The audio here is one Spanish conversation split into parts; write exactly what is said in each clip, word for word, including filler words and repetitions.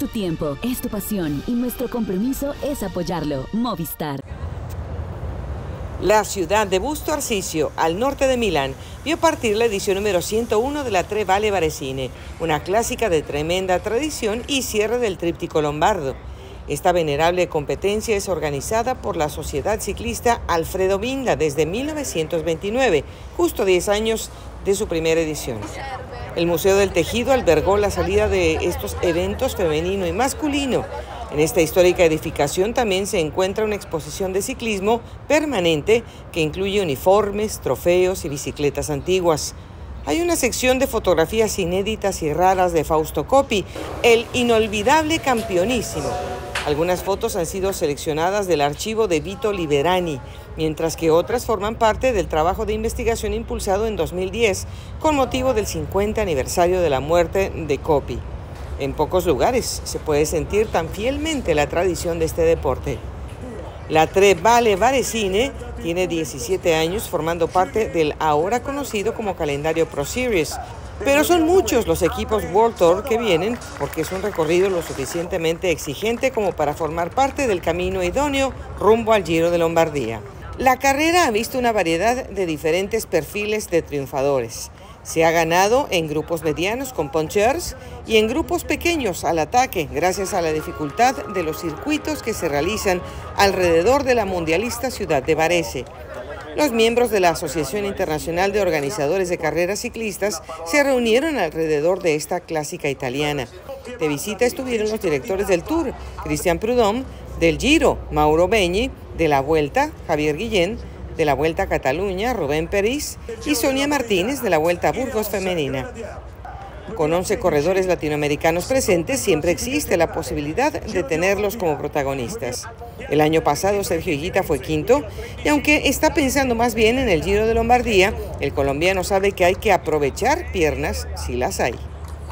tiempo, es tu pasión y nuestro compromiso es apoyarlo. Movistar. La ciudad de Busto Arsizio, al norte de Milán, vio partir la edición número ciento uno de la Tre Valli Varesine, una clásica de tremenda tradición y cierre del tríptico lombardo. Esta venerable competencia es organizada por la Sociedad Ciclista Alfredo Binda desde mil novecientos veintinueve, justo diez años de su primera edición. El Museo del Tejido albergó la salida de estos eventos femenino y masculino. En esta histórica edificación también se encuentra una exposición de ciclismo permanente que incluye uniformes, trofeos y bicicletas antiguas. Hay una sección de fotografías inéditas y raras de Fausto Coppi, el inolvidable campeonísimo. Algunas fotos han sido seleccionadas del archivo de Vito Liberani, mientras que otras forman parte del trabajo de investigación impulsado en dos mil diez con motivo del cincuenta aniversario de la muerte de Coppi. En pocos lugares se puede sentir tan fielmente la tradición de este deporte. La Tre Valli Varesine tiene diecisiete años formando parte del ahora conocido como calendario Pro Series, pero son muchos los equipos World Tour que vienen porque es un recorrido lo suficientemente exigente como para formar parte del camino idóneo rumbo al Giro de Lombardía. La carrera ha visto una variedad de diferentes perfiles de triunfadores. Se ha ganado en grupos medianos con punchers y en grupos pequeños al ataque, gracias a la dificultad de los circuitos que se realizan alrededor de la mundialista ciudad de Varese. Los miembros de la Asociación Internacional de Organizadores de Carreras Ciclistas se reunieron alrededor de esta clásica italiana. De visita estuvieron los directores del Tour, Cristian Prudhomme, del Giro, Mauro Begni, de la Vuelta, Javier Guillén, de la Vuelta a Cataluña, Rubén Peris, y Sonia Martínez, de la Vuelta a Burgos Femenina. Con once corredores latinoamericanos presentes, siempre existe la posibilidad de tenerlos como protagonistas. El año pasado Sergio Higuita fue quinto, y aunque está pensando más bien en el Giro de Lombardía, el colombiano sabe que hay que aprovechar piernas si las hay.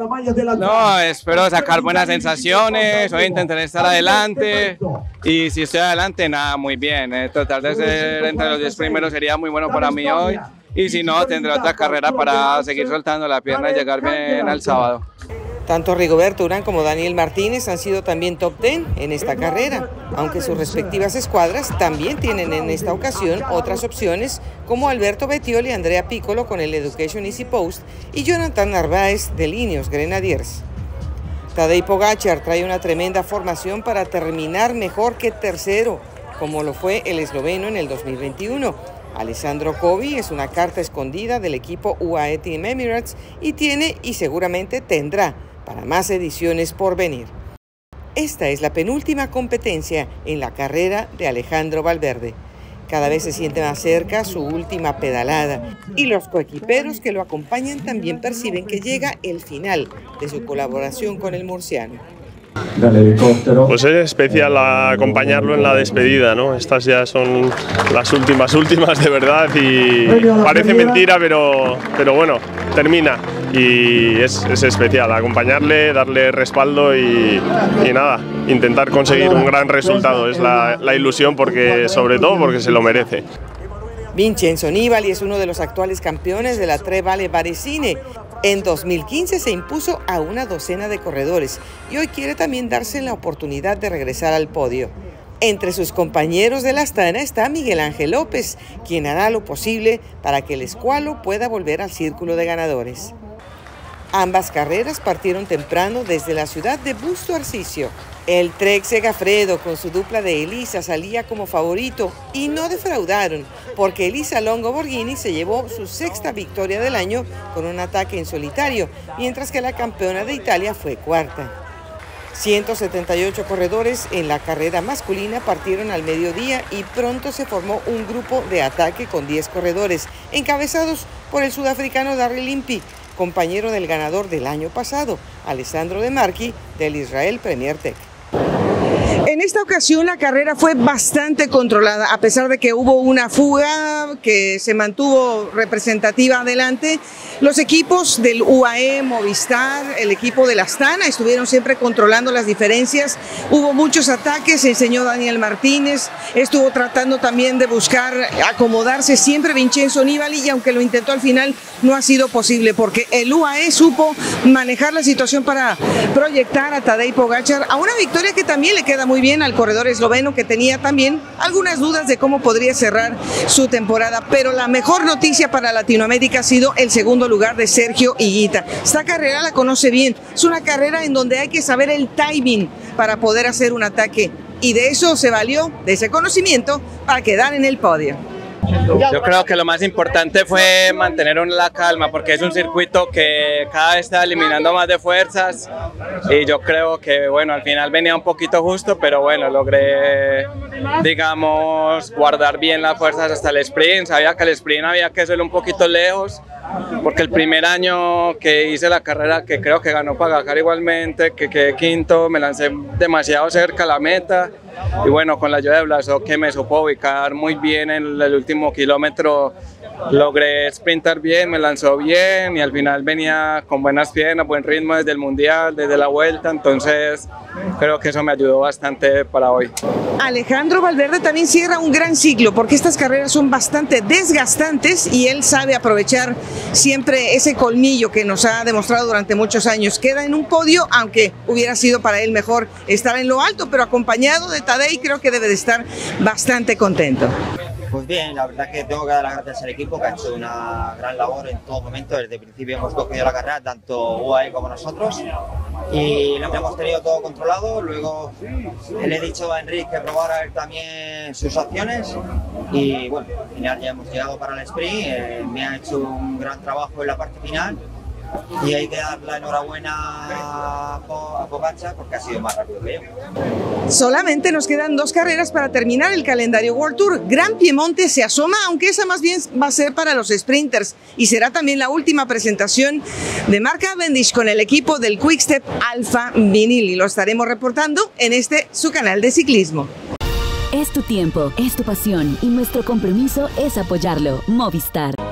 No, espero sacar buenas sensaciones, hoy intentaré estar adelante y si estoy adelante, nada, muy bien. Eh, tratar de ser entre los diez primeros sería muy bueno para mí hoy y si no, tendré otra carrera para seguir soltando la pierna y llegar bien al sábado. Tanto Rigoberto Urán como Daniel Martínez han sido también top diez en esta carrera, aunque sus respectivas escuadras también tienen en esta ocasión otras opciones como Alberto Bettiol y Andrea Piccolo con el Education Easy Post y Jonathan Narváez de Ineos Grenadiers. Tadej Pogačar trae una tremenda formación para terminar mejor que tercero, como lo fue el esloveno en el dos mil veintiuno. Alessandro Covi es una carta escondida del equipo U A E Team Emirates y tiene y seguramente tendrá para más ediciones por venir. Esta es la penúltima competencia en la carrera de Alejandro Valverde. Cada vez se siente más cerca su última pedalada y los coequiperos que lo acompañan también perciben que llega el final de su colaboración con el murciano. Pues es especial acompañarlo en la despedida, ¿no? Estas ya son las últimas, últimas de verdad y parece mentira, pero, pero bueno, termina y es, es especial acompañarle, darle respaldo y, y nada, intentar conseguir un gran resultado. Es la, la ilusión, porque, sobre todo porque se lo merece. Vincenzo Nibali es uno de los actuales campeones de la Tre Valli Varesine. En dos mil quince se impuso a una docena de corredores y hoy quiere también darse la oportunidad de regresar al podio. Entre sus compañeros de la Astana está Miguel Ángel López, quien hará lo posible para que el escualo pueda volver al círculo de ganadores. Ambas carreras partieron temprano desde la ciudad de Busto Arsizio. El Trek Segafredo con su dupla de Elisa salía como favorito y no defraudaron, porque Elisa Longo Borghini se llevó su sexta victoria del año con un ataque en solitario, mientras que la campeona de Italia fue cuarta. ciento setenta y ocho corredores en la carrera masculina partieron al mediodía y pronto se formó un grupo de ataque con diez corredores, encabezados por el sudafricano Darryl Impey, compañero del ganador del año pasado, Alessandro De Marchi, del Israel Premier Tech. En esta ocasión la carrera fue bastante controlada, a pesar de que hubo una fuga Colombia, que se mantuvo representativa adelante. Los equipos del U A E, Movistar, el equipo de la Astana estuvieron siempre controlando las diferencias. Hubo muchos ataques, enseñó Daniel Martínez, estuvo tratando también de buscar acomodarse siempre Vincenzo Nibali, y aunque lo intentó al final no ha sido posible porque el U A E supo manejar la situación para proyectar a Tadej Pogačar a una victoria que también le queda muy bien al corredor esloveno, que tenía también algunas dudas de cómo podría cerrar su temporada. Pero la mejor noticia para Latinoamérica ha sido el segundo lugar de Sergio Higuita. Esta carrera la conoce bien, es una carrera en donde hay que saber el timing para poder hacer un ataque, y de eso se valió, de ese conocimiento, para quedar en el podio. Yo creo que lo más importante fue mantener la calma, porque es un circuito que cada vez está eliminando más de fuerzas, y yo creo que bueno, al final venía un poquito justo, pero bueno, logré, digamos, guardar bien las fuerzas hasta el sprint. Sabía que el sprint había que hacerlo un poquito lejos, porque el primer año que hice la carrera, que creo que ganó Pogačar igualmente, que quedé quinto, me lancé demasiado cerca a la meta, y bueno, con la ayuda de Blasov, que me supo ubicar muy bien en el último kilómetro, logré sprintar bien, me lanzó bien, y al final venía con buenas piernas, buen ritmo desde el mundial, desde la vuelta, entonces creo que eso me ayudó bastante para hoy. Alejandro Valverde también cierra un gran ciclo, porque estas carreras son bastante desgastantes y él sabe aprovechar siempre ese colmillo que nos ha demostrado durante muchos años. Queda en un podio, aunque hubiera sido para él mejor estar en lo alto, pero acompañado de Tadej creo que debe de estar bastante contento. Pues bien, la verdad es que tengo que dar las gracias al equipo, que ha hecho una gran labor en todo momento. Desde el principio hemos cogido la carrera, tanto U A E como nosotros, y lo hemos tenido todo controlado. Luego le he dicho a Enric que probara él también sus opciones, y bueno, al final ya hemos llegado para el sprint. Eh, me ha hecho un gran trabajo en la parte final, y hay que dar la enhorabuena a Pogačar porque ha sido más rápido que yo. Solamente nos quedan dos carreras para terminar el calendario World Tour. Gran Piemonte se asoma, aunque esa más bien va a ser para los sprinters, y será también la última presentación de Mark Cavendish con el equipo del Quick-Step Alpha Vinyl, y lo estaremos reportando en este su canal de ciclismo. Es tu tiempo, es tu pasión, y nuestro compromiso es apoyarlo. Movistar.